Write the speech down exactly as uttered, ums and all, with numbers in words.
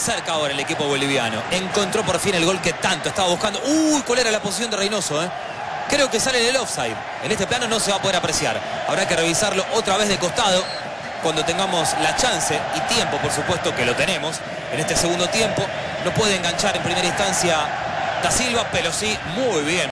cerca ahora el equipo boliviano. Encontró por fin el gol que tanto estaba buscando. Uy, ¿cuál era la posición de Reynoso, eh? Creo que sale en el offside. En este plano no se va a poder apreciar. Habrá que revisarlo otra vez de costado cuando tengamos la chance y tiempo, por supuesto que lo tenemos. En este segundo tiempo no puede enganchar en primera instancia Da Silva, pero sí muy bien.